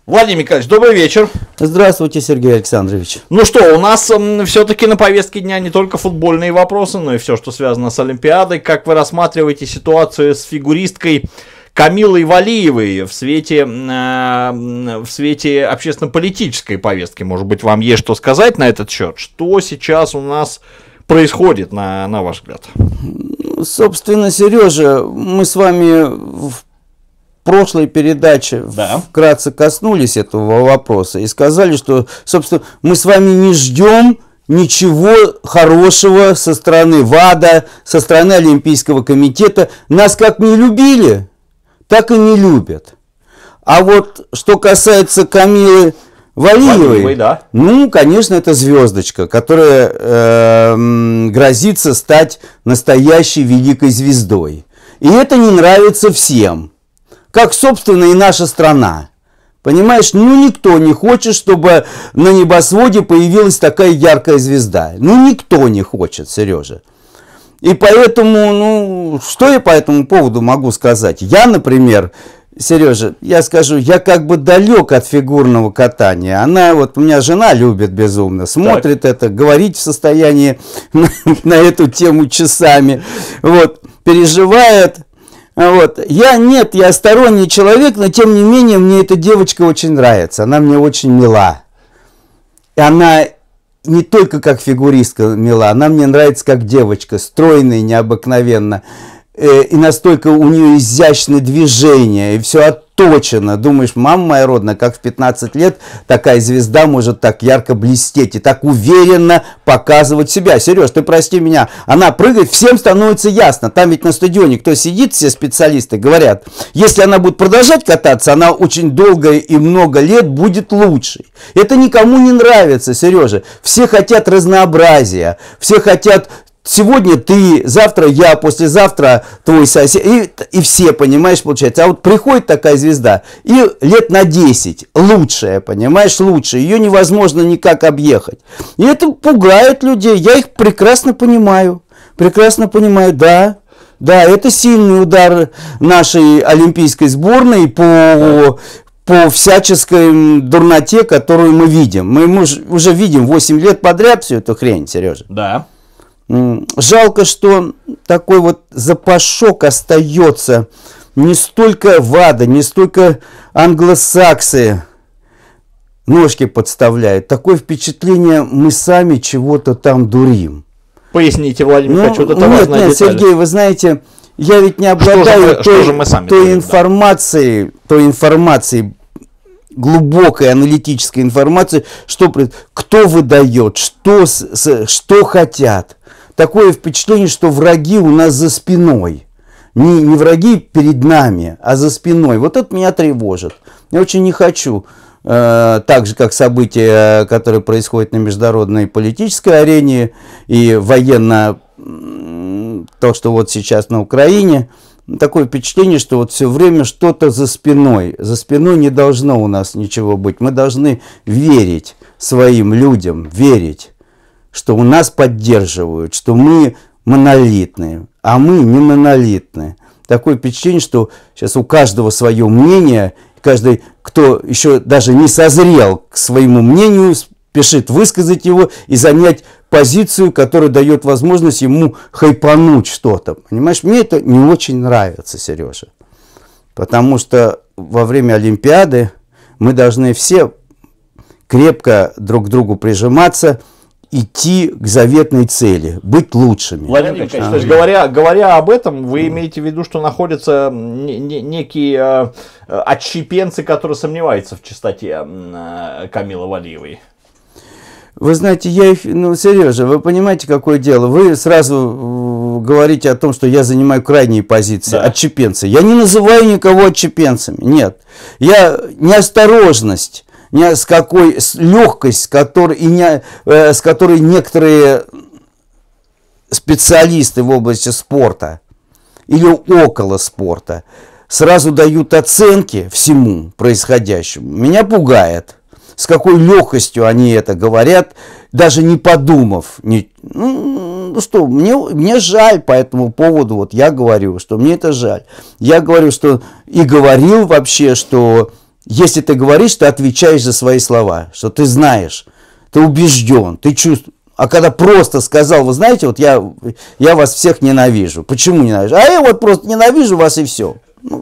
Владимир Николаевич, добрый вечер. Здравствуйте, Сергей Александрович. Ну что, у нас все-таки на повестке дня не только футбольные вопросы, но и все, что связано с Олимпиадой. Как вы рассматриваете ситуацию с фигуристкой Камилой Валиевой в свете общественно-политической повестки? Может быть, вам есть что сказать на этот счет? Что сейчас у нас происходит, на ваш взгляд? Собственно, Сережа, мы с вами в прошлой передаче вкратце коснулись этого вопроса и сказали, что, собственно, мы с вами не ждем ничего хорошего со стороны ВАДА, со стороны Олимпийского комитета. Нас как не любили, так и не любят. А вот что касается Камилы Валиевой, да. Ну, конечно, это звездочка, которая грозится стать настоящей великой звездой. И это не нравится всем. Как, собственно, и наша страна. Понимаешь, ну никто не хочет, чтобы на небосводе появилась такая яркая звезда. Ну никто не хочет, Сережа. И поэтому, ну, что я по этому поводу могу сказать? Я, например, Сережа, я скажу, я как бы далек от фигурного катания. Она, вот у меня жена любит безумно, смотрит это, говорить в состоянии на эту тему часами, вот, переживает. Вот. Я сторонний человек, но тем не менее мне эта девочка очень нравится. Она мне очень мила. И она не только как фигуристка мила, она мне нравится как девочка, стройная необыкновенно. И настолько у нее изящные движения, и все отточено. Думаешь, мама моя родная, как в 15 лет такая звезда может так ярко блестеть и так уверенно показывать себя. Сереж, ты прости меня, она прыгает, всем становится ясно. Там ведь на стадионе кто сидит, все специалисты говорят, если она будет продолжать кататься, она очень долго и много лет будет лучшей. Это никому не нравится, Сережа. Все хотят разнообразия, все хотят... Сегодня ты, завтра я, послезавтра твой сосед. И все, понимаешь, получается. А вот приходит такая звезда, и лет на 10 лучшая, понимаешь, лучшая. Ее невозможно никак объехать. И это пугает людей. Я их прекрасно понимаю. Прекрасно понимаю, да. Да, это сильный удар нашей олимпийской сборной по всяческой дурноте, которую мы видим. Мы уже видим 8 лет подряд всю эту хрень, Сережа. Да. Жалко, что такой вот запашок остается. Не столько ВАДА, не столько англосаксы ножки подставляют. Такое впечатление, мы сами чего-то там дурим. Поясните, Владимир, хочу это важная нет, деталь. Сергей, вы знаете, я ведь не обладаю той информацией, глубокой аналитической информации, кто выдает, что хотят. Такое впечатление, что враги у нас за спиной. Не враги перед нами, а за спиной. Вот это меня тревожит. Я очень не хочу, так же как события, которые происходят на международной политической арене и военно, то, что вот сейчас на Украине, такое впечатление, что вот все время что-то за спиной. За спиной не должно у нас ничего быть. Мы должны верить своим людям, верить, что у нас поддерживают, что мы монолитные, а мы не монолитные. Такое впечатление, что сейчас у каждого свое мнение, каждый, кто еще даже не созрел к своему мнению, спешит высказать его и занять позицию, которая дает возможность ему хайпануть что-то. Понимаешь, мне это не очень нравится, Сережа. Потому что во время Олимпиады мы должны все крепко друг к другу прижиматься, идти к заветной цели, быть лучшими. Владимир Николаевич, то есть говоря об этом, вы имеете в виду, что находятся некие отщепенцы, которые сомневаются в чистоте Камилы Валиевой? Вы знаете, Сережа, вы понимаете, какое дело? Вы сразу говорите о том, что я занимаю крайние позиции, да. Отщепенцы. Я не называю никого отщепенцами, нет. Неосторожность, легкость, с которой некоторые специалисты в области спорта или около спорта сразу дают оценки всему происходящему, меня пугает. С какой легкостью они это говорят, даже не подумав. Мне жаль по этому поводу, вот я говорю, что мне это жаль. Я говорю, что и говорил вообще, что Если ты говоришь, ты отвечаешь за свои слова, что ты знаешь, ты убежден, ты чувствуешь. А когда просто сказал, вы знаете, вот я вас всех ненавижу. Почему ненавижу? А я вот просто ненавижу вас и все.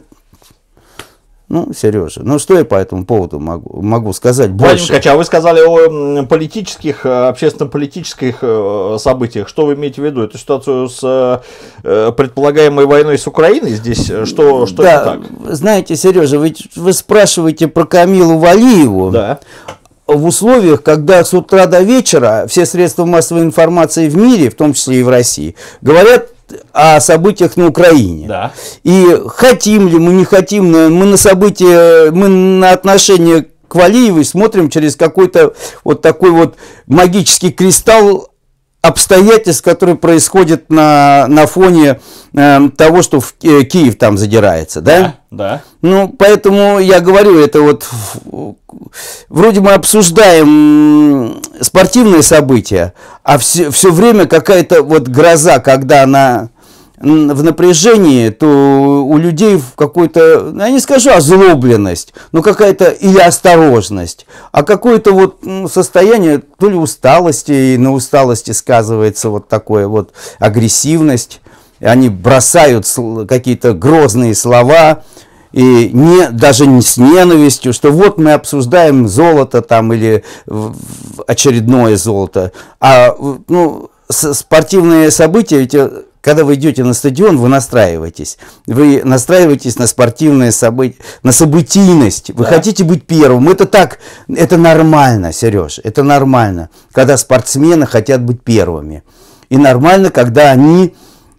Ну, Сережа, ну что я по этому поводу могу сказать больше? Владимир Ткач, а вы сказали о политических, общественно-политических событиях. Что вы имеете в виду? Эту ситуацию с предполагаемой войной с Украиной? Здесь что да, не так? Знаете, Сережа, вы спрашиваете про Камилу Валиеву. Да. В условиях, когда с утра до вечера все средства массовой информации в мире, в том числе и в России, говорят о событиях на Украине. Да. И хотим ли мы, не хотим, мы на события, мы на отношения к Валиевой смотрим через какой-то вот такой вот магический кристалл обстоятельств, которые происходят на фоне того, что Киев там задирается, да? Да. Ну, поэтому я говорю, это вот вроде мы обсуждаем спортивные события, а все время какая-то вот гроза, когда она в напряжении, то у людей в какой-то, я не скажу озлобленность, но какая-то или осторожность, а какое-то вот состояние то ли усталости, и на усталости сказывается вот такое вот агрессивность, они бросают какие-то грозные слова, и даже не с ненавистью, что вот мы обсуждаем золото там или очередное золото, а спортивные события, ведь когда вы идете на стадион, вы настраиваетесь на спортивные события, на событийность. Вы хотите быть первым. Это нормально, Сереж, это нормально, когда спортсмены хотят быть первыми. И нормально, когда они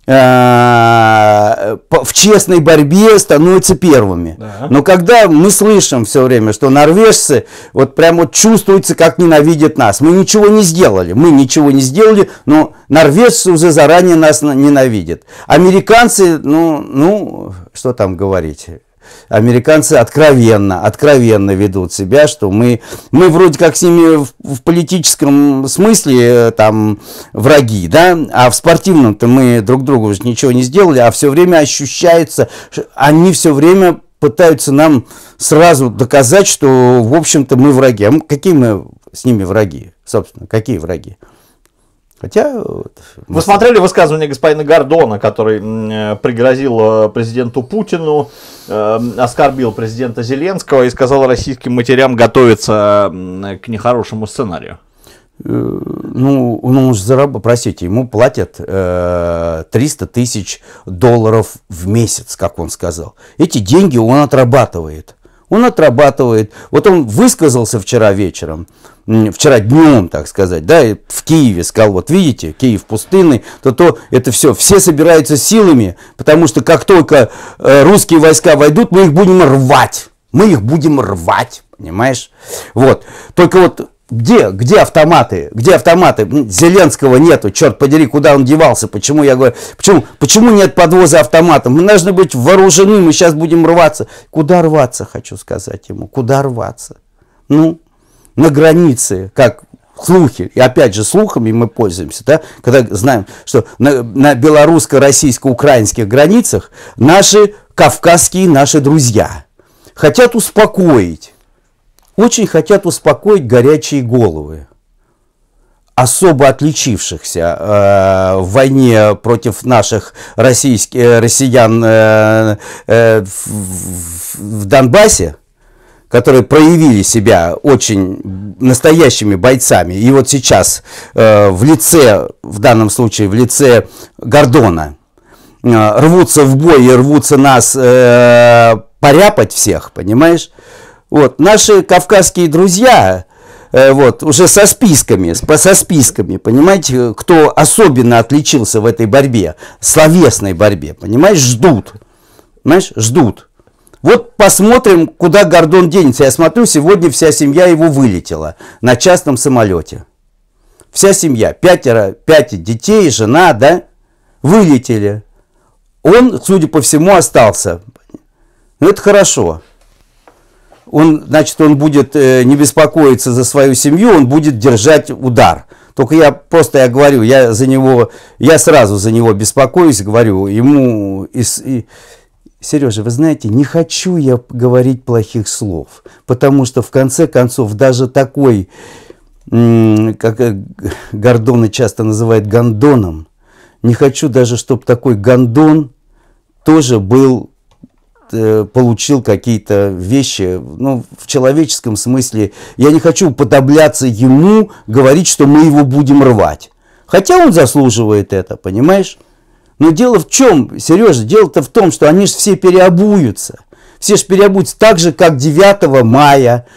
в честной борьбе становятся первыми. Да. Но когда мы слышим все время, что норвежцы вот прям вот чувствуется, как ненавидят нас. Мы ничего не сделали, но норвежцы уже заранее нас ненавидят. Американцы, что там говорить? Американцы откровенно ведут себя, что мы вроде как с ними в политическом смысле там враги, да, а в спортивном-то мы друг другу уже ничего не сделали, а все время ощущается, они все время пытаются нам сразу доказать, что, в общем-то, мы враги. А какие мы с ними враги, собственно, какие враги? Хотя... Вы смотрели высказывание господина Гордона, который пригрозил президенту Путину, оскорбил президента Зеленского и сказал российским матерям готовиться к нехорошему сценарию? Он же простите, ему платят $300 тысяч в месяц, как он сказал. Эти деньги он отрабатывает. Вот он высказался вчера днем, так сказать, да, в Киеве, сказал, вот видите, Киев пустынный, то это все собираются силами, потому что как только русские войска войдут, мы их будем рвать, понимаешь? Вот, только вот где автоматы? Зеленского нету, черт подери, куда он девался? Почему нет подвоза автоматов? Мы должны быть вооружены, мы сейчас будем рваться. Куда рваться, хочу сказать ему, куда рваться? На границе, как слухи, и опять же слухами мы пользуемся, да, когда знаем, что на белорусско-российско-украинских границах наши друзья хотят успокоить. Очень хотят успокоить горячие головы, особо отличившихся в войне против наших россиян в Донбассе, которые проявили себя очень настоящими бойцами. И вот сейчас в данном случае в лице Гордона, рвутся в бой и рвутся нас поряпать всех, понимаешь? Вот, наши кавказские друзья, уже со списками, понимаете, кто особенно отличился в этой борьбе, словесной борьбе, понимаешь, ждут. Вот посмотрим, куда Гордон денется. Я смотрю, сегодня вся семья его вылетела на частном самолете. Вся семья, 5 детей, жена, да, вылетели. Он, судя по всему, остался. Это хорошо. Он будет не беспокоиться за свою семью, он будет держать удар. Только я говорю, я сразу за него беспокоюсь, говорю, ему Сережа, вы знаете, не хочу я говорить плохих слов, потому что в конце концов даже такой, как Гордона часто называют гондоном, не хочу даже, чтобы такой гондон тоже был, получил какие-то вещи, ну, в человеческом смысле. Я не хочу уподобляться ему, говорить, что мы его будем рвать. Хотя он заслуживает это, понимаешь? Но дело в чем, Сережа, дело-то в том, что они же все переобуются. Все же переобуются так же, как 9 мая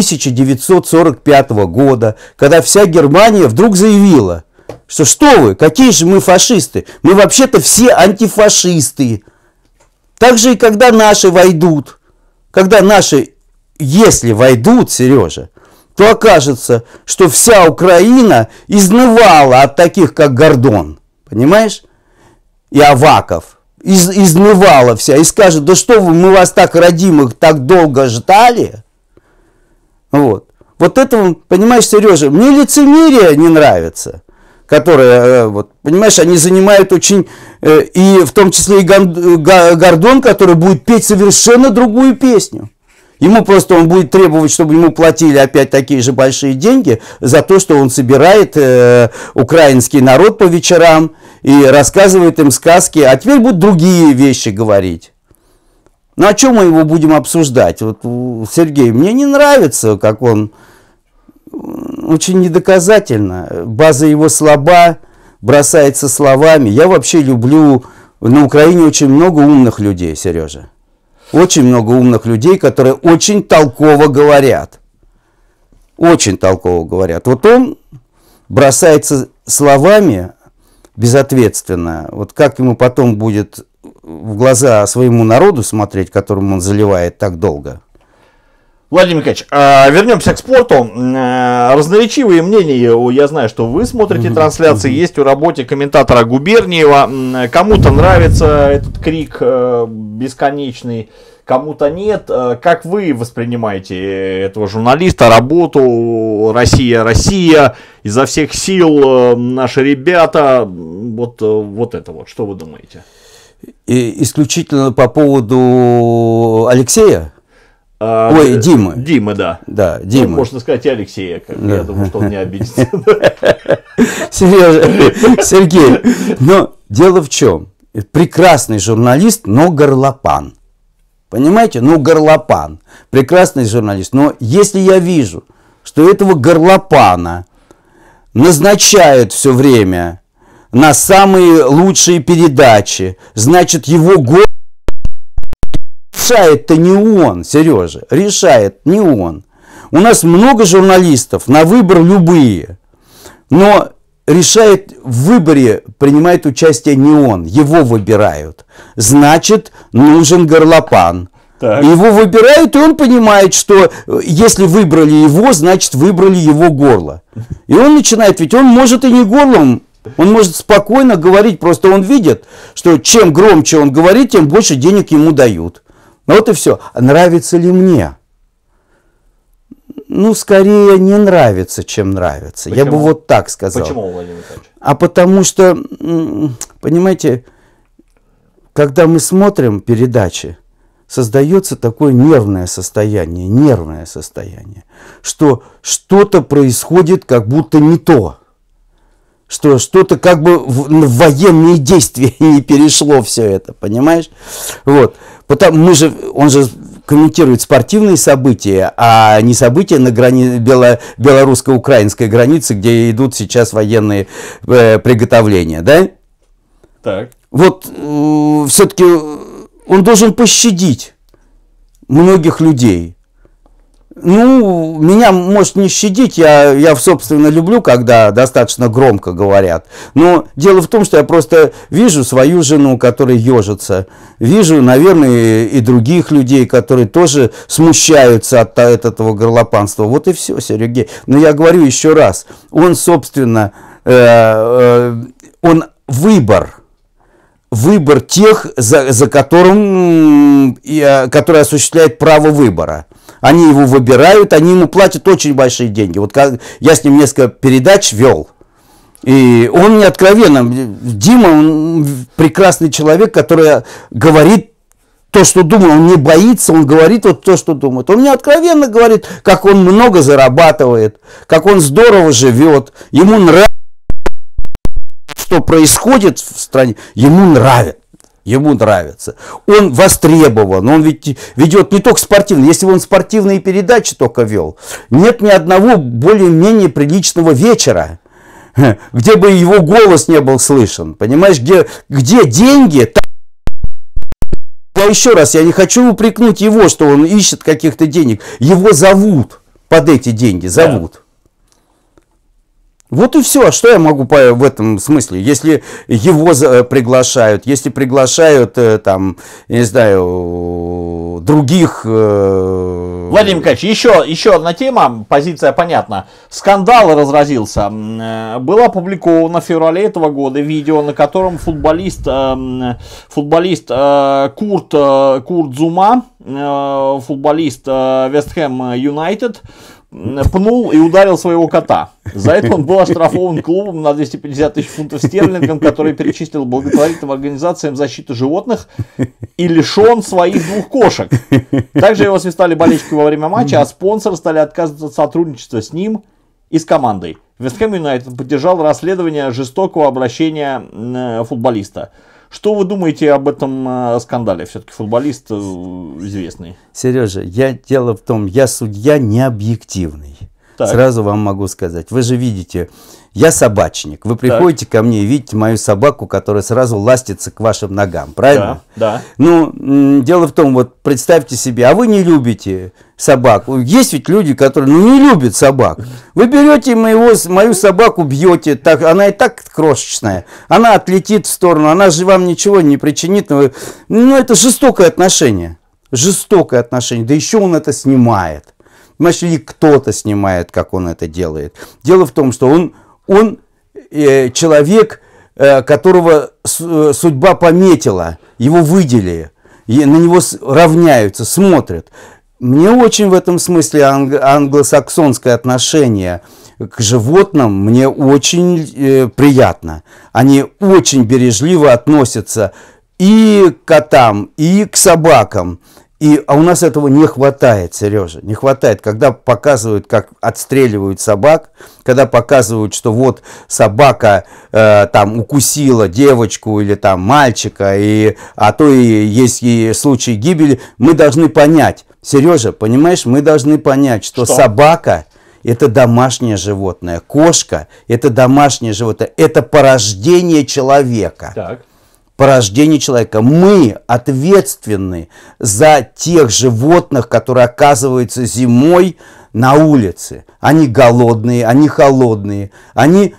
1945 года, когда вся Германия вдруг заявила, что вы, какие же мы фашисты? Мы вообще-то все антифашисты. Так же и когда наши войдут. Когда наши, если войдут, Сережа, то окажется, что вся Украина изнывала от таких, как Гордон. Понимаешь? И Аваков. Изнывала вся. И скажет, да что вы, мы вас так родимых так долго ждали. Вот. Вот это, понимаешь, Сережа, мне лицемерие не нравится. Которые, вот, понимаешь, они занимают очень, и в том числе и Гордон, который будет петь совершенно другую песню. Ему просто он будет требовать, чтобы ему платили опять такие же большие деньги за то, что он собирает украинский народ по вечерам и рассказывает им сказки, а теперь будут другие вещи говорить. Ну, о чем мы его будем обсуждать? Вот, Сергей, мне не нравится, как он... Очень недоказательно. База его слаба, бросается словами. Я вообще люблю... На Украине очень много умных людей, Сережа. Очень много умных людей, которые очень толково говорят. Очень толково говорят. Вот он бросается словами безответственно. Вот как ему потом будет в глаза своему народу смотреть, которому он заливает так долго? Владимир Николаевич, вернемся к спорту. Разноречивые мнения, я знаю, что вы смотрите трансляции, есть у работе комментатора Губерниева. Кому-то нравится этот крик бесконечный, кому-то нет. Как вы воспринимаете этого журналиста, работу «Россия, Россия», изо всех сил наши ребята, вот это вот, что вы думаете? И исключительно по поводу Алексея? Ой, Димы. Димы, да. Да, Дима. Ну, можно сказать, и Алексея. Да. Я думаю, что он не обидится. Сергей, но дело в чем? Прекрасный журналист, но горлопан. Понимаете? Ну, горлопан. Прекрасный журналист. Но если я вижу, что этого горлопана назначают все время на самые лучшие передачи, значит, его голос решает-то не он, Сережа, решает не он. У нас много журналистов, на выбор любые, но решает в выборе, принимает участие не он, его выбирают. Значит, нужен горлопан. Так. Его выбирают, и он понимает, что если выбрали его, значит, выбрали его горло. И он начинает, ведь он может и не горлом, он может спокойно говорить, просто он видит, что чем громче он говорит, тем больше денег ему дают. Вот и все. А нравится ли мне? Ну, скорее не нравится, чем нравится. Почему? Я бы вот так сказал. Почему, Владимир Николаевич? А потому что, понимаете, когда мы смотрим передачи, создается такое нервное состояние, что что-то происходит как будто не то. Что что-то как бы в военные действия не перешло все это, понимаешь? Вот. Потому он же комментирует спортивные события, а не события на белорусско-украинской границе, где идут сейчас военные приготовления, да? Так. Вот все-таки он должен пощадить многих людей. Ну, меня, может, не щадить, я, собственно, люблю, когда достаточно громко говорят. Но дело в том, что я просто вижу свою жену, которая ежится. Вижу, наверное, и других людей, которые тоже смущаются от этого горлопанства. Вот и все, Сергей. Но я говорю еще раз, он, собственно, он выбор тех, за которым, который осуществляет право выбора. Они его выбирают, они ему платят очень большие деньги. Вот я с ним несколько передач вел. И он мне откровенно, Дима, он прекрасный человек, который говорит то, что думает, он не боится, он говорит вот то, что думает. Он мне откровенно говорит, как он много зарабатывает, как он здорово живет, ему нравится, что происходит в стране, ему нравится. Ему нравится. Он востребован, он ведь ведет не только спортивные. Если бы он спортивные передачи только вел, нет ни одного более-менее приличного вечера, где бы его голос не был слышен. Понимаешь, где деньги, там... Я еще раз, я не хочу упрекнуть его, что он ищет каких-то денег. Его зовут под эти деньги, зовут. Да. Вот и все. А что я могу в этом смысле? Если его приглашают, если приглашают, там, я не знаю, других... Владимир Николаевич, еще одна тема, позиция понятна. Скандал разразился. Было опубликовано в феврале этого года видео, на котором футболист Курт Зума, футболист Вест Хэм Юнайтед, пнул и ударил своего кота. За это он был оштрафован клубом на 250 тысяч фунтов стерлингов, который перечислил благотворительным организациям защиты животных, и лишен своих 2 кошек. Также его свистали болельщики во время матча, а спонсоры стали отказываться от сотрудничества с ним и с командой. Вест Хэм Юнайтед поддержал расследование жестокого обращения футболиста. Что вы думаете об этом скандале? Все-таки футболист известный. Сережа, дело в том, я судья не объективный. Так. Сразу вам могу сказать. Вы же видите, я собачник. Вы приходите ко мне и видите мою собаку, которая сразу ластится к вашим ногам. Правильно? Да. Ну, дело в том, вот представьте себе, а вы не любите собаку. Есть ведь люди, которые не любят собак. Вы берете мою собаку, бьете, она и так крошечная. Она отлетит в сторону, она же вам ничего не причинит. Ну, это жестокое отношение. Жестокое отношение. Да еще он это снимает. Понимаешь, или кто-то снимает, как он это делает. Дело в том, что он человек, которого судьба пометила, его выделили, и на него равняются, смотрят. Мне очень в этом смысле англосаксонское отношение к животным мне очень приятно. Они очень бережливо относятся и к котам, и к собакам. А у нас этого не хватает, Сережа, не хватает, когда показывают, как отстреливают собак, когда показывают, что вот собака там укусила девочку или там мальчика, а то и есть и случаи гибели, мы должны понять, Сережа, понимаешь, мы должны понять, что собака – это домашнее животное, кошка – это домашнее животное, это порождение человека. Так. Порождение человека. Мы ответственны за тех животных, которые оказываются зимой на улице. Они голодные, они холодные. Они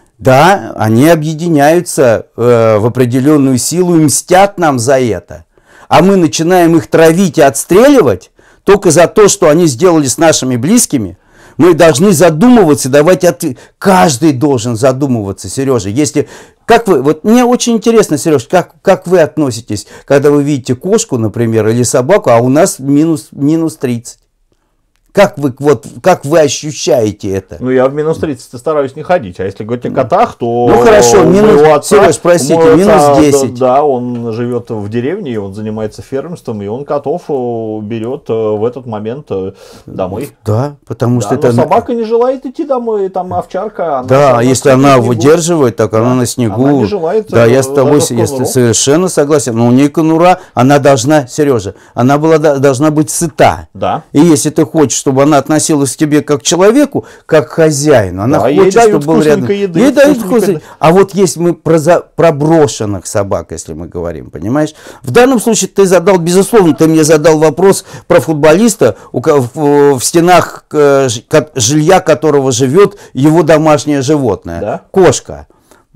объединяются в определенную силу и мстят нам за это. А мы начинаем их травить и отстреливать только за то, что они сделали с нашими близкими. Мы должны задумываться, давать ответ. Каждый должен задумываться, Сережа. Вот мне очень интересно, Сереж, как вы относитесь, когда вы видите кошку, например, или собаку, а у нас минус 30? Как вы ощущаете это? Ну, я в минус 30 стараюсь не ходить. А если говорить о котах, то... Ну, хорошо, Сереж, простите, минус 10. Да, он живет в деревне, он занимается фермерством, и он котов берет в этот момент домой. Да, потому что это... Но собака не желает идти домой, там овчарка... Да, если она выдерживает, так она на снегу... Она не желает... Да, я с тобой совершенно согласен. Но у нее конура, она должна, Сережа, она должна быть сыта. Да. И если ты хочешь, чтобы она относилась к тебе как к человеку, как к хозяину. Она хочет, чтобы был рядом. Ей дают вкусную. А вот если мы про брошенных собак, если мы говорим, понимаешь? В данном случае ты мне задал вопрос про футболиста, в стенах жилья которого живет его домашнее животное. Да? Кошка.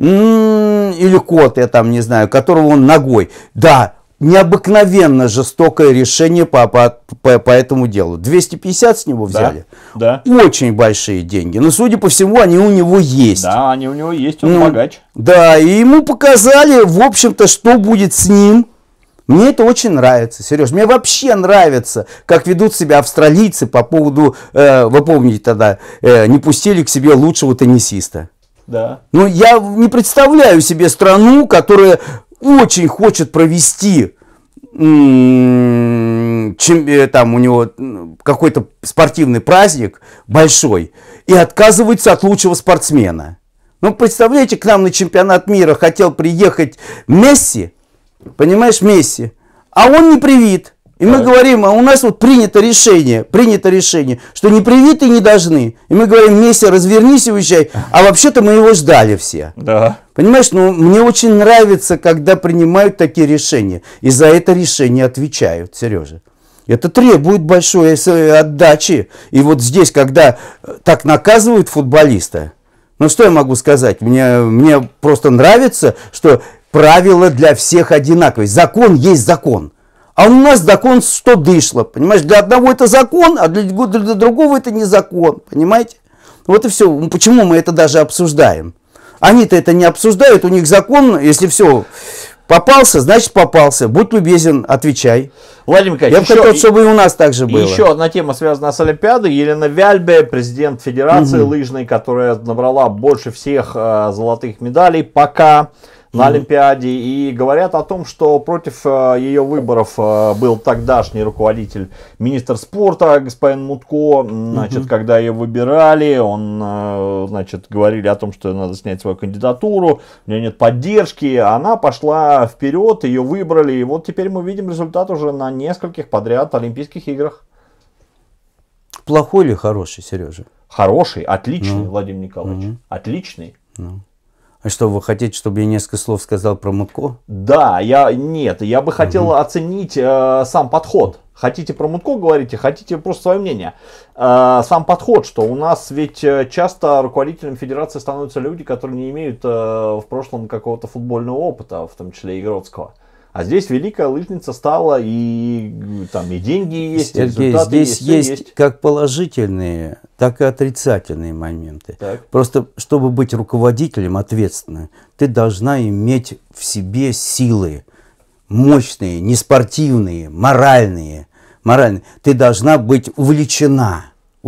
Или кот, я там не знаю, которого он ногой. Да. Необыкновенно жестокое решение по этому делу. 250 с него взяли? Да. Очень большие деньги. Но, судя по всему, они у него есть. Да, они у него есть, он богач. Да, и ему показали, в общем-то, что будет с ним. Мне это очень нравится, Сереж. Мне вообще нравится, как ведут себя австралийцы по поводу, вы помните тогда, не пустили к себе лучшего теннисиста. Да. Ну, я не представляю себе страну, которая очень хочет провести там у него какой-то спортивный праздник большой и отказывается от лучшего спортсмена. Ну, представляете, к нам на чемпионат мира хотел приехать Месси, понимаешь, Месси, а он не привит. И мы говорим, а у нас вот принято решение, что не привиты не должны. И мы говорим, Месси, развернись и уезжай. А вообще-то мы его ждали все. Да. Понимаешь, ну, мне очень нравится, когда принимают такие решения. И за это решение отвечают, Сережа. Это требует большой отдачи. И вот здесь, когда так наказывают футболиста, ну что я могу сказать? Мне просто нравится, что правила для всех одинаковые. Закон есть закон. А у нас закон что дышло, понимаешь? Для одного это закон, а для другого это не закон, понимаете? Вот и все. Почему мы это даже обсуждаем? Они-то это не обсуждают, у них закон, если все попался, значит попался. Будь любезен, отвечай. Владимир Николаевич, я бы хотел, чтобы и у нас так же было. Еще одна тема, связанная с Олимпиадой. Елена Вяльбе, президент Федерации лыжной, которая набрала больше всех золотых медалей пока на Олимпиаде, и говорят о том, что против ее выборов был тогдашний руководитель, министр спорта господин Мутко. Значит, когда ее выбирали, он, значит, говорили о том, что надо снять свою кандидатуру, у нее нет поддержки, она пошла вперед, ее выбрали, и вот теперь мы видим результат уже на нескольких подряд Олимпийских играх. Плохой или хороший, Сережа? Хороший, отличный, Владимир Николаевич, отличный. А что, вы хотите, чтобы я несколько слов сказал про Мутко? Да, я бы хотел оценить сам подход. Хотите про Мутко говорите, хотите просто свое мнение. Сам подход, что у нас ведь часто руководителем федерации становятся люди, которые не имеют в прошлом какого-то футбольного опыта, в том числе игротского. А здесь великая лыжница стала, и там и деньги есть, Сергей, и результаты здесь есть как положительные, так и отрицательные моменты. Так. Просто, чтобы быть руководителем ответственным, ты должна иметь в себе силы мощные, неспортивные, моральные. Ты должна быть увлечена.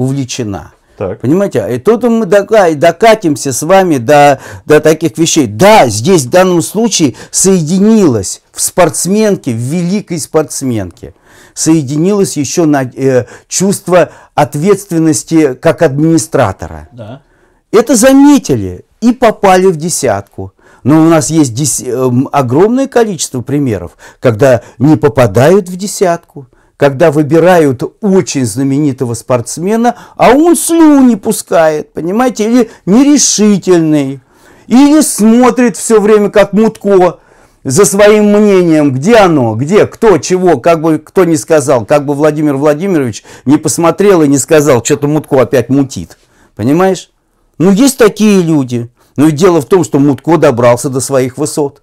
Так. Понимаете? И тут мы докатимся с вами до таких вещей. Да, здесь в данном случае соединилось в спортсменке, в великой спортсменке, соединилось еще чувство ответственности как администратора. Да. Это заметили и попали в десятку. Но у нас есть огромное количество примеров, когда не попадают в десятку. Когда выбирают очень знаменитого спортсмена, а он слюни пускает, понимаете, или нерешительный, или смотрит все время как Мутко за своим мнением, где оно, где, кто, чего, как бы кто не сказал, как бы Владимир Владимирович не посмотрел и не сказал, что-то Мутко опять мутит, понимаешь? Ну, есть такие люди, но и дело в том, что Мутко добрался до своих высот.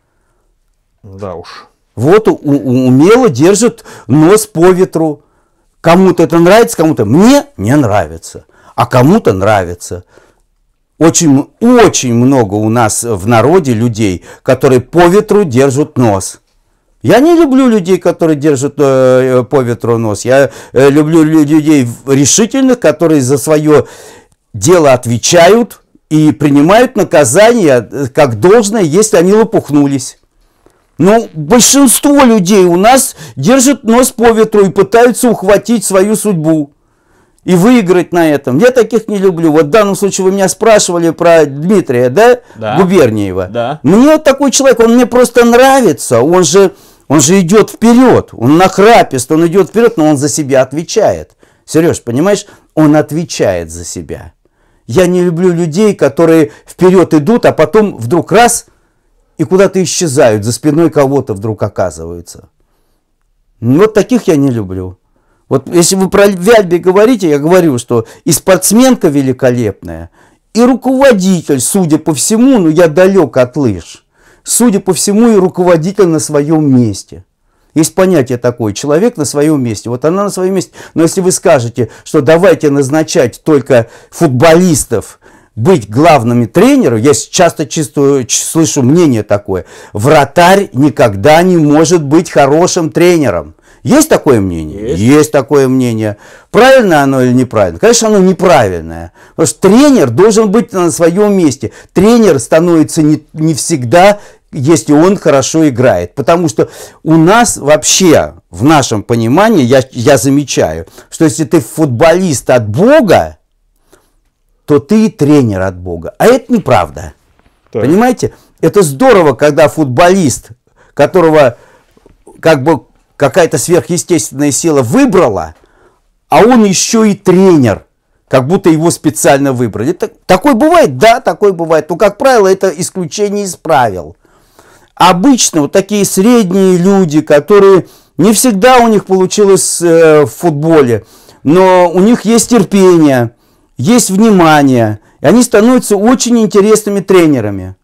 Да уж. Вот умело держит нос по ветру. Кому-то это нравится, кому-то мне не нравится, а кому-то нравится. Очень, очень много у нас в народе людей, которые по ветру держат нос. Я не люблю людей, которые держат по ветру нос. Я люблю людей решительных, которые за свое дело отвечают и принимают наказание как должное, если они лопухнулись. Но большинство людей у нас держат нос по ветру и пытаются ухватить свою судьбу и выиграть на этом. Я таких не люблю. Вот в данном случае вы меня спрашивали про Дмитрия, да? Да. Губерниева. Да. Мне вот такой человек, он мне просто нравится. Он же идет вперед. Он нахрапист, он идет вперед, но он за себя отвечает. Сереж, понимаешь? Он отвечает за себя. Я не люблю людей, которые вперед идут, а потом вдруг раз и куда-то исчезают, за спиной кого-то вдруг оказываются. Вот таких я не люблю. Вот если вы про Вяльбе говорите, я говорю, что и спортсменка великолепная, и руководитель, судя по всему, ну я далек от лыж, судя по всему, и руководитель на своем месте. Есть понятие такое, человек на своем месте, вот она на своем месте. Но если вы скажете, что давайте назначать только футболистов, быть главными тренером, я часто слышу мнение такое, вратарь никогда не может быть хорошим тренером. Есть такое мнение? Есть. Есть такое мнение. Правильно оно или неправильно? Конечно, оно неправильное. Потому что тренер должен быть на своем месте. Тренер становится не всегда, если он хорошо играет. Потому что у нас вообще, в нашем понимании, я замечаю, что если ты футболист от Бога, то ты и тренер от Бога. А это неправда. Так. Понимаете? Это здорово, когда футболист, которого как бы какая-то сверхъестественная сила выбрала, а он еще и тренер, как будто его специально выбрали. Такое бывает? Да, такое бывает. Но, как правило, это исключение из правил. Обычно вот такие средние люди, которые не всегда у них получилось в футболе, но у них есть терпение, есть внимание, и они становятся очень интересными тренерами.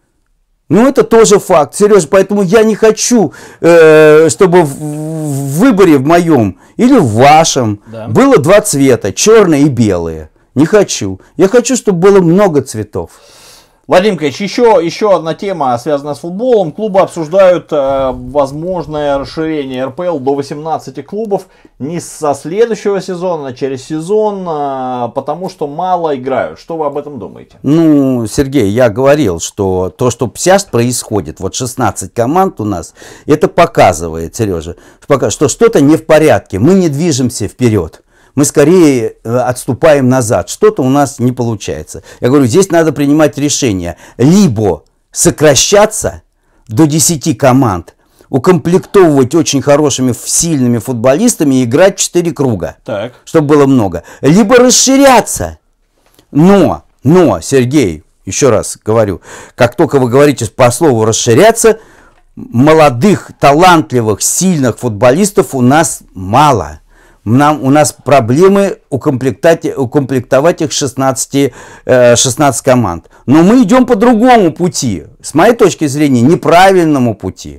Ну, это тоже факт, Сережа, поэтому я не хочу, чтобы в выборе в моем или в вашем было два цвета, черные и белые. Не хочу. Я хочу, чтобы было много цветов. Владимир Николаевич, еще одна тема, связанная с футболом. Клубы обсуждают возможное расширение РПЛ до 18 клубов не со следующего сезона, а через сезон, потому что мало играют. Что вы об этом думаете? Ну, Сергей, я говорил, что то, что сейчас происходит, вот 16 команд у нас, это показывает, Сережа, что что-то не в порядке, мы не движемся вперед. Мы скорее отступаем назад. Что-то у нас не получается. Я говорю, здесь надо принимать решение. Либо сокращаться до 10 команд, укомплектовывать очень хорошими, сильными футболистами и играть 4 круга, Так. чтобы было много. Либо расширяться. Но, Сергей, еще раз говорю, как только вы говорите по слову расширяться, молодых, талантливых, сильных футболистов у нас мало. У нас проблемы укомплектовать их 16 команд. Но мы идем по другому пути. С моей точки зрения, неправильному пути.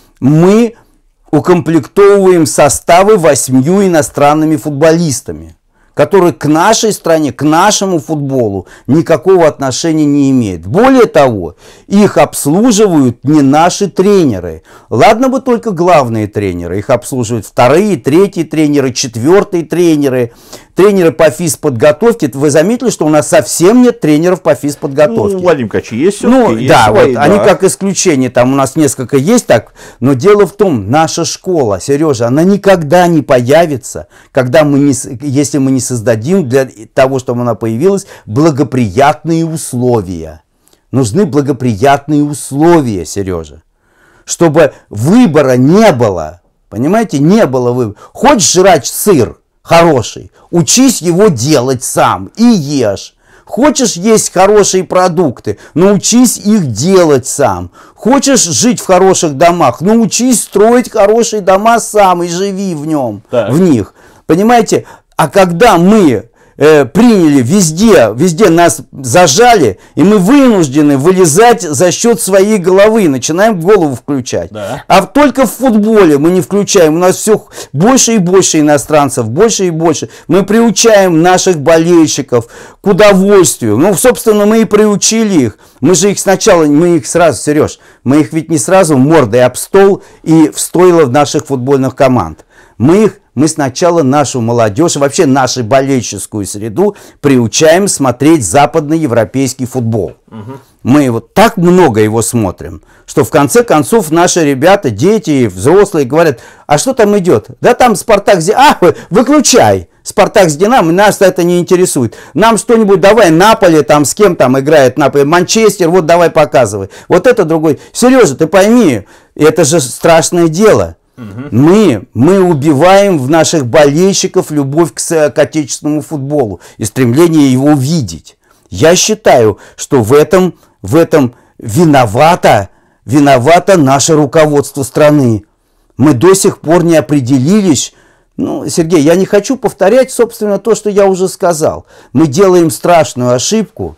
Мы укомплектовываем составы 8 иностранными футболистами, которые к нашей стране, к нашему футболу никакого отношения не имеют. Более того, их обслуживают не наши тренеры. Ладно бы только главные тренеры, их обслуживают вторые, третьи тренеры, четвертые тренеры, тренеры по физподготовке. Вы заметили, что у нас совсем нет тренеров по физподготовке? Ну, Владимир Николаевич, есть все. Ну, есть да, свои, вот да. они как исключение, там у нас несколько есть так, но дело в том, наша школа, Сережа, она никогда не появится, если мы не создадим для того, чтобы она появилась, благоприятные условия. Нужны благоприятные условия, Сережа, чтобы выбора не было, понимаете, не было выбора. Хочешь жрать сыр хороший, учись его делать сам и ешь. Хочешь есть хорошие продукты, научись их делать сам. Хочешь жить в хороших домах, научись строить хорошие дома сам и живи в них. Понимаете? А когда мы приняли везде нас зажали, и мы вынуждены вылезать за счет своей головы, начинаем голову включать. Да. А только в футболе мы не включаем, у нас все больше и больше иностранцев, больше и больше. Мы приучаем наших болельщиков к удовольствию. Ну, собственно, мы и приучили их. Мы же их сначала, мы их сразу, Сереж, мы их ведь не сразу мордой об стол и в стойло наших футбольных команд. Мы сначала нашу молодежь, вообще нашу болельческую среду приучаем смотреть западноевропейский футбол. Мы вот так много его смотрим, что в конце концов наши ребята, дети, взрослые говорят, а что там идет? Да там Спартак, выключай. Спартак с Динамо, нас это не интересует. Нам что-нибудь давай, Наполе, там с кем там играет Наполе, Манчестер, вот давай показывай. Вот это другой. Сережа, ты пойми, это же страшное дело. Мы убиваем в наших болельщиков любовь к отечественному футболу и стремление его видеть. Я считаю, что в этом виновато наше руководство страны. Мы до сих пор не определились. Ну, Сергей, я не хочу повторять, собственно, то, что я уже сказал. Мы делаем страшную ошибку.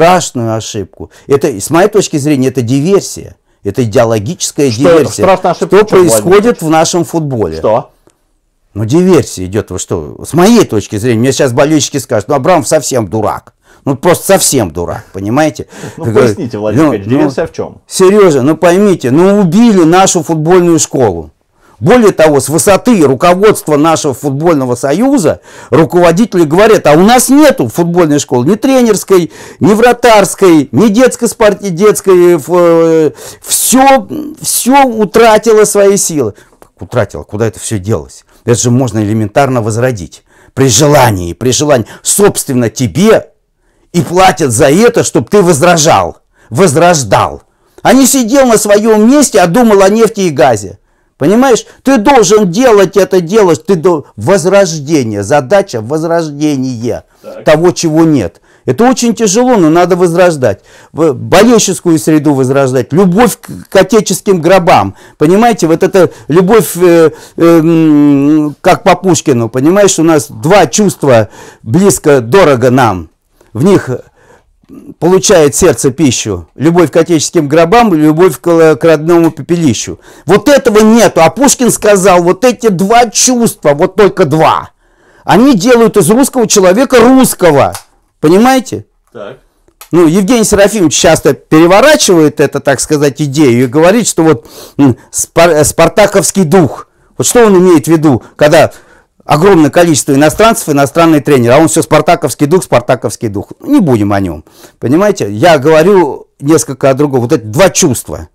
Это, с моей точки зрения, это диверсия. Это идеологическая диверсия. Что происходит в нашем футболе? Что? Ну, диверсия идет. Что? С моей точки зрения, мне сейчас болельщики скажут, ну, Абрамов совсем дурак. Ну, просто совсем дурак, понимаете? Ну, поясните, Владимир Николаевич, диверсия в чем? Сережа, ну поймите, убили нашу футбольную школу. Более того, с высоты руководства нашего футбольного союза руководители говорят, а у нас нету футбольной школы, ни тренерской, ни вратарской, ни детской, все утратило свои силы. Утратило, куда это все делось? Это же можно элементарно возродить. При желании, собственно, тебе и платят за это, чтобы ты возрождал. А не сидел на своем месте, а думал о нефти и газе. Понимаешь? Ты должен делать это, возрождение. Задача возрождения того, чего нет. Это очень тяжело, но надо возрождать. Болельщическую среду возрождать. Любовь к отеческим гробам. Понимаете, вот эта любовь, как по Пушкину. Понимаешь, у нас два чувства близко, дорого нам. В них получает сердце пищу. Любовь к отеческим гробам и любовь к родному пепелищу. Вот этого нету. А Пушкин сказал, вот эти два чувства, вот только два, они делают из русского человека русского. Понимаете? Так. Ну, Евгений Серафимович часто переворачивает это, так сказать, идею и говорит, что вот спартаковский дух. Вот что он имеет в виду, когда огромное количество иностранцев, иностранные тренеры, а он все спартаковский дух. Не будем о нем. Понимаете? Я говорю несколько о другом. Вот эти два чувства.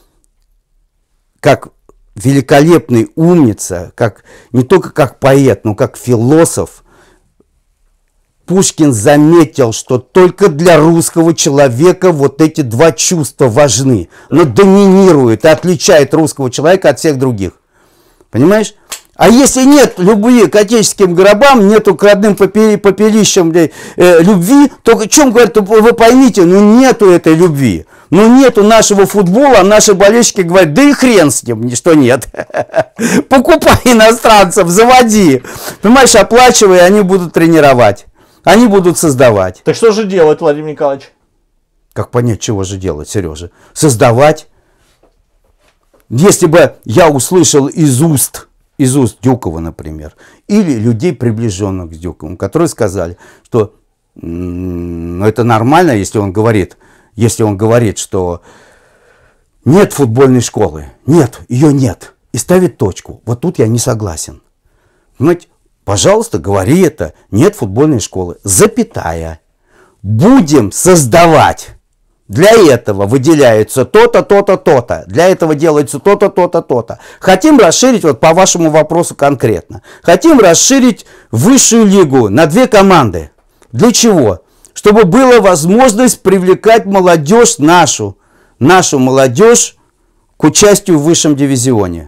Как великолепный умница, как, не только как поэт, но как философ, Пушкин заметил, что только для русского человека вот эти два чувства важны. Но доминируют и отличают русского человека от всех других. Понимаешь? А если нет любви к отеческим гробам, нету к родным попелищам любви, то о чем говорят, вы поймите, ну нету этой любви. Ну нету нашего футбола, а наши болельщики говорят, да и хрен с ним, что нет. Покупай иностранцев, заводи. Понимаешь, оплачивай, они будут тренировать. Они будут создавать. Так что же делать, Владимир Николаевич? Как понять, чего же делать, Сережа? Создавать. Если бы я услышал из уст Дюкова, например, или людей, приближенных к Дюкову, которые сказали, что это нормально, если он говорит, что нет футбольной школы, ее нет, и ставит точку. Вот тут я не согласен. Понимаете? Пожалуйста, говори это. Нет футбольной школы. Запятая. Будем создавать. Для этого выделяется то-то, то-то, то-то. Для этого делается то-то, то-то, то-то. Хотим расширить, вот по вашему вопросу конкретно. Хотим расширить высшую лигу на 2 команды. Для чего? Чтобы была возможность привлекать молодежь нашу молодежь к участию в высшем дивизионе.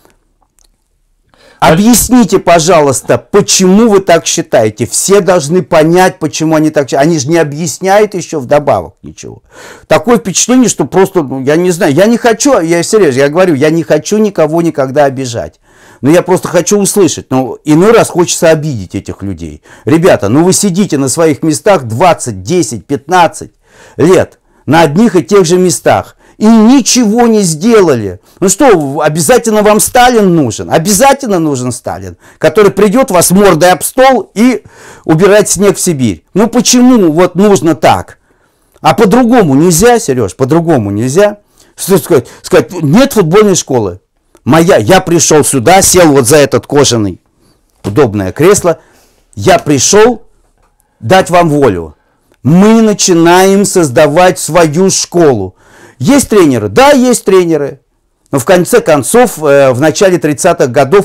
Объясните, пожалуйста, почему вы так считаете? Все должны понять, почему они так считают. Они же не объясняют еще вдобавок ничего. Такое впечатление, что просто, я не знаю, я не хочу, я серьезно, я говорю, я не хочу никого никогда обижать. Но я просто хочу услышать. Но иной раз хочется обидеть этих людей. Ребята, ну вы сидите на своих местах 20, 10, 15 лет на одних и тех же местах. И ничего не сделали. Ну что, обязательно вам Сталин нужен? Обязательно нужен Сталин, который придет вас мордой об стол и убирать снег в Сибирь. Ну почему вот нужно так? А по-другому нельзя, Сереж, по-другому нельзя. Что сказать? Сказать, нет футбольной школы. Я пришел сюда, сел вот за этот кожаный, удобное кресло. Я пришел дать вам волю. Мы начинаем создавать свою школу. Есть тренеры? Да, есть тренеры. Но в конце концов, в начале 30-х годов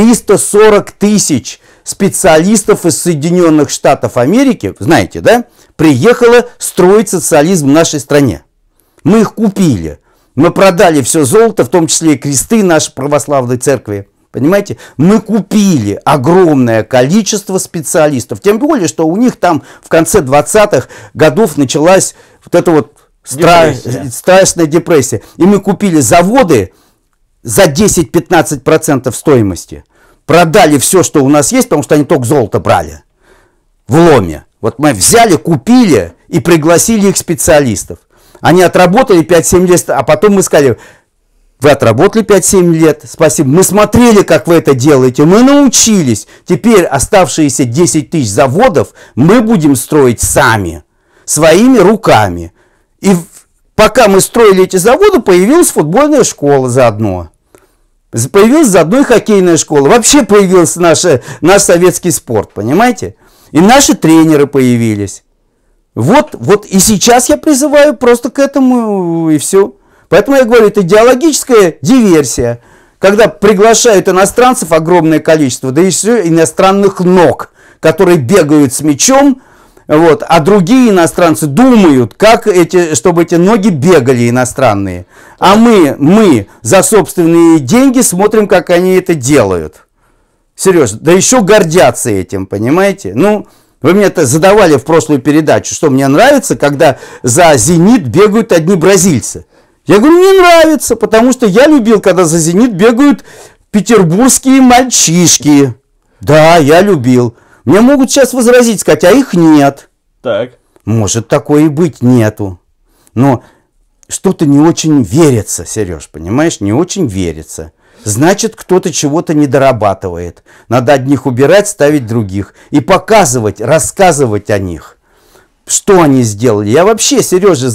340 тысяч специалистов из Соединенных Штатов Америки, знаете, да, приехало строить социализм в нашей стране. Мы их купили. Мы продали все золото, в том числе и кресты нашей православной церкви. Понимаете? Мы купили огромное количество специалистов. Тем более, что у них там в конце 20-х годов началась вот эта вот страшная депрессия. И мы купили заводы за 10-15% стоимости. Продали все, что у нас есть, потому что они только золото брали. В ломе. Вот мы взяли, купили и пригласили их специалистов. Они отработали 5-7 лет, а потом мы сказали, вы отработали 5-7 лет, спасибо. Мы смотрели, как вы это делаете, мы научились. Теперь оставшиеся 10 тысяч заводов мы будем строить сами, своими руками. И пока мы строили эти заводы, появилась футбольная школа заодно. Появилась заодно и хоккейная школа. Вообще появился наш советский спорт, понимаете? И наши тренеры появились. Вот и сейчас я призываю просто к этому, и все. Поэтому я говорю, это идеологическая диверсия. Когда приглашают иностранцев огромное количество, да еще иностранных ног, которые бегают с мячом, вот, а другие иностранцы думают, чтобы эти ноги бегали иностранные. А мы за собственные деньги смотрим, как они это делают. Сереж, да еще гордятся этим, понимаете? Ну, вы мне это задавали в прошлую передачу, что мне нравится, когда за «Зенит» бегают одни бразильцы. Я говорю, мне нравится, потому что я любил, когда за «Зенит» бегают петербургские мальчишки. Да, я любил. Мне могут сейчас возразить, сказать, а их нет. Так. Может, такое и быть нету. Но что-то не очень верится, Сереж, понимаешь? Не очень верится. Значит, кто-то чего-то не дорабатывает. Надо одних убирать, ставить других. И показывать, рассказывать о них. Что они сделали. Я вообще, Сережа,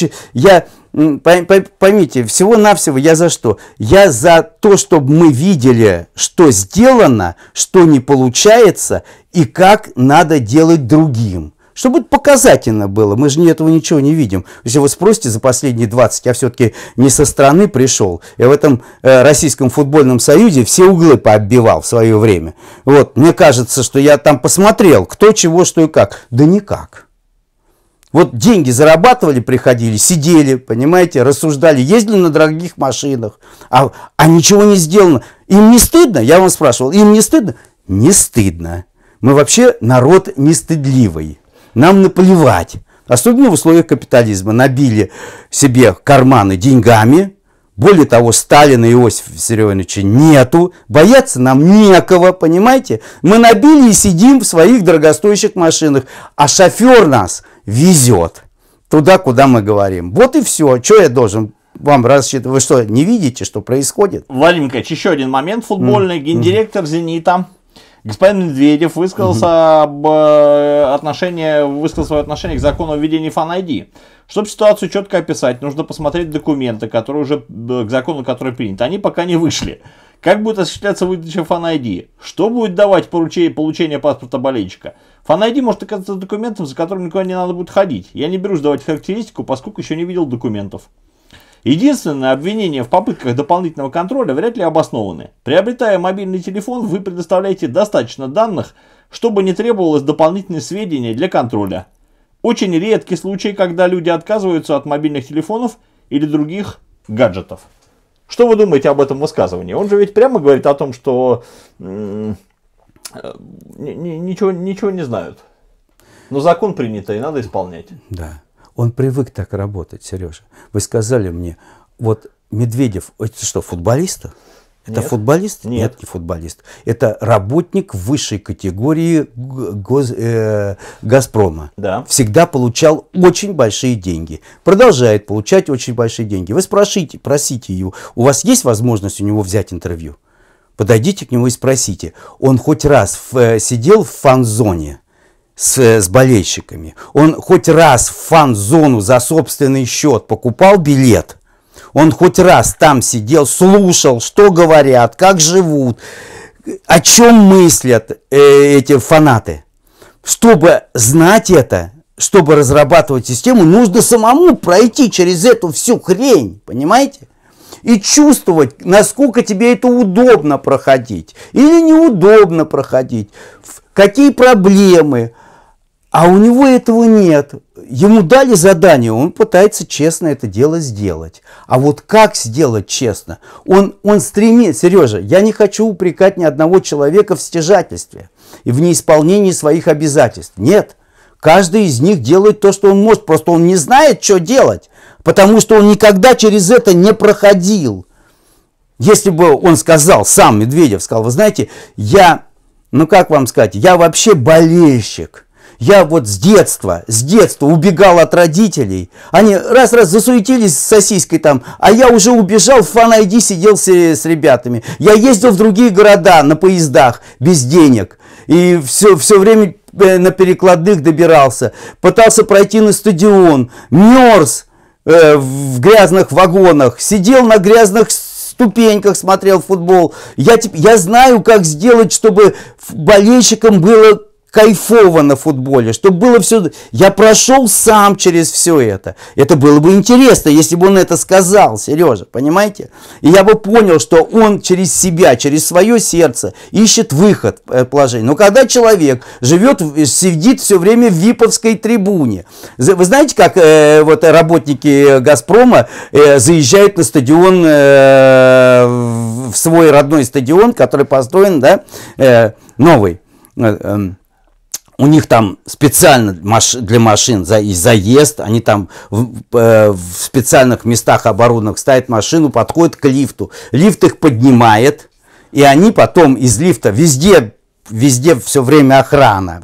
поймите, всего-навсего я за что? Я за то, чтобы мы видели, что сделано, что не получается и как надо делать другим. Чтобы это показательно было. Мы же этого ничего не видим. Если вы спросите за последние 20, я все-таки не со стороны пришел. Я в этом Российском футбольном союзе все углы пооббивал в свое время. Вот, мне кажется, что я там посмотрел, кто, чего, что и как. Да никак. Вот деньги зарабатывали, приходили, сидели, понимаете, рассуждали, ездили на дорогих машинах, а ничего не сделано. Им не стыдно? Я вам спрашивал, им не стыдно? Не стыдно. Мы вообще народ нестыдливый. Нам наплевать. Особенно в условиях капитализма. Набили себе карманы деньгами. Более того, Сталина и Иосифа Виссарионовича нету. Бояться нам некого, понимаете? Мы набили и сидим в своих дорогостоящих машинах. А шофер нас везет туда, куда мы говорим. Вот и все. Что я должен вам рассчитывать? Вы что, не видите, что происходит? Владимир Николаевич, еще один момент футбольный. Гендиректор «Зенита» господин Медведев высказал свое отношение к закону о введении Fan-ID. Чтобы ситуацию четко описать, нужно посмотреть документы, которые уже к закону, который принят. Они пока не вышли. Как будет осуществляться выдача Fan-ID? Что будет давать получение паспорта болельщика? Fan-ID может оказаться документом, за которым никуда не надо будет ходить. Я не берусь давать характеристику, поскольку еще не видел документов. Единственное, обвинение в попытках дополнительного контроля вряд ли обоснованы. Приобретая мобильный телефон, вы предоставляете достаточно данных, чтобы не требовалось дополнительные сведения для контроля. Очень редкий случай, когда люди отказываются от мобильных телефонов или других гаджетов. Что вы думаете об этом высказывании? Он же ведь прямо говорит о том, что ничего не знают. Но закон принят, и надо исполнять. Да. Он привык так работать, Сережа. Вы сказали мне, вот Медведев, это что, футболист? Это Нет. футболист? Нет, не футболист. Это работник высшей категории «Газпрома». Да. Всегда получал очень большие деньги. Продолжает получать очень большие деньги. Вы просите его, у вас есть возможность у него взять интервью? Подойдите к нему и спросите. Он хоть раз сидел в фан-зоне с болельщиками? Он хоть раз в фан-зону за собственный счет покупал билет? Он хоть раз там сидел, слушал, что говорят, как живут, о чем мыслят эти фанаты? Чтобы знать это, чтобы разрабатывать систему, нужно самому пройти через эту всю хрень, понимаете? И чувствовать, насколько тебе это удобно проходить или неудобно проходить, какие проблемы. А у него этого нет. Ему дали задание, он пытается честно это дело сделать. А вот как сделать честно? Он стремится, Сережа, я не хочу упрекать ни одного человека в стяжательстве и в неисполнении своих обязательств. Нет, каждый из них делает то, что он может, просто он не знает, что делать, потому что он никогда через это не проходил. Если бы он сказал, сам Медведев сказал, вы знаете, как вам сказать, я вообще болельщик. Я вот с детства убегал от родителей. Они раз засуетились с сосиской там, а я уже убежал, в Fan-ID сидел с ребятами. Я ездил в другие города на поездах без денег. И все время на перекладных добирался. Пытался пройти на стадион. Мерз в грязных вагонах. Сидел на грязных ступеньках смотрел футбол. Я знаю, как сделать, чтобы болельщикам было кайфово на футболе, чтобы было все... Я прошел сам через все это. Это было бы интересно, если бы он это сказал, Сережа, понимаете? И я бы понял, что он через себя, через свое сердце ищет выход положения. Но когда человек живет, сидит все время в виповской трибуне, вы знаете, как вот работники «Газпрома» заезжают на стадион, в свой родной стадион, который построен, да, новый, у них там специально для машин заезд, они там в специальных местах оборудованных ставят машину, подходят к лифту. Лифт их поднимает, и они потом из лифта везде все время охрана.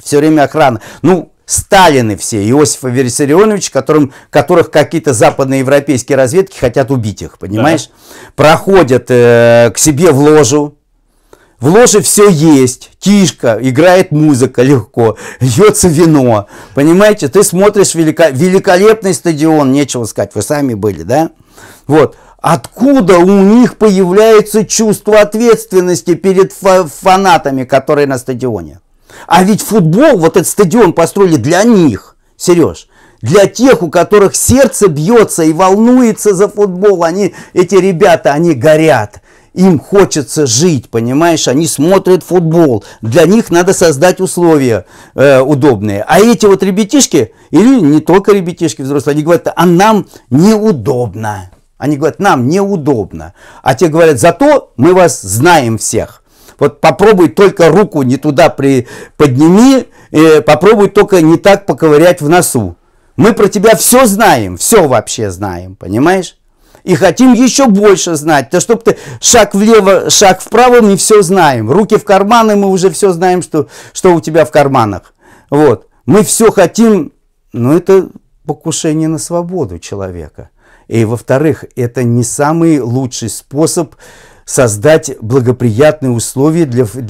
Ну, Сталины все, Иосифа Виссарионовича, которых какие-то западноевропейские разведки хотят убить их, понимаешь? Да. Проходят к себе в ложу. В ложе все есть, тишка, играет музыка легко, льется вино. Понимаете, ты смотришь великолепный стадион, нечего сказать, вы сами были, да? Вот. Откуда у них появляется чувство ответственности перед фанатами, которые на стадионе? А ведь футбол, вот этот стадион построили для них, Сереж. Для тех, у которых сердце бьется и волнуется за футбол, эти ребята, они горят. Им хочется жить, понимаешь, они смотрят футбол, для них надо создать условия удобные. А эти вот ребятишки, или не только ребятишки взрослые, они говорят, а нам неудобно. Они говорят, нам неудобно. А те говорят, зато мы вас знаем всех. Вот попробуй только руку не туда подними, попробуй только не так поковырять в носу. Мы про тебя все знаем, все вообще знаем, понимаешь? И хотим еще больше знать. Да чтобы ты шаг влево, шаг вправо, мы все знаем. Руки в карманы, мы уже все знаем, что у тебя в карманах. Вот. Мы все хотим, но это покушение на свободу человека. И во-вторых, это не самый лучший способ создать благоприятные условия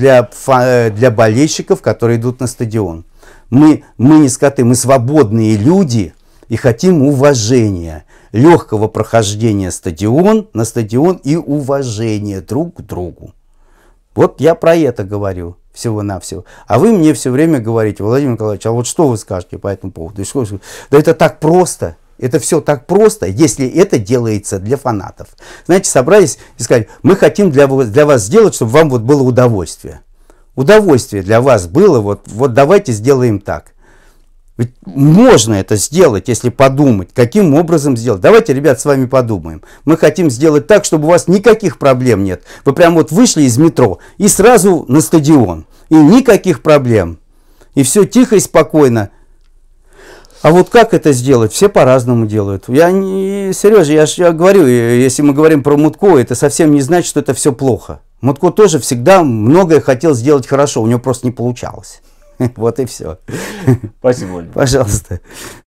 для болельщиков, которые идут на стадион. Мы не скоты, мы свободные люди и хотим уважения. Легкого прохождения на стадион и уважения друг к другу. Вот я про это говорю всего-навсего. А вы мне все время говорите, Владимир Николаевич, а вот что вы скажете по этому поводу? Да это так просто. Это все так просто, если это делается для фанатов. Знаете, собрались и сказали, мы хотим для вас сделать, чтобы вам вот было удовольствие. Удовольствие для вас было, вот давайте сделаем так. Ведь можно это сделать, если подумать, каким образом сделать. Давайте, ребят, с вами подумаем. Мы хотим сделать так, чтобы у вас никаких проблем нет. Вы прям вот вышли из метро и сразу на стадион. И никаких проблем. И все тихо и спокойно. А вот как это сделать? Все по-разному делают. Сережа, я говорю, если мы говорим про Мутко, это совсем не значит, что это все плохо. Мутко тоже всегда многое хотел сделать хорошо, у него просто не получалось. Вот и все. Спасибо, Владимир. Пожалуйста.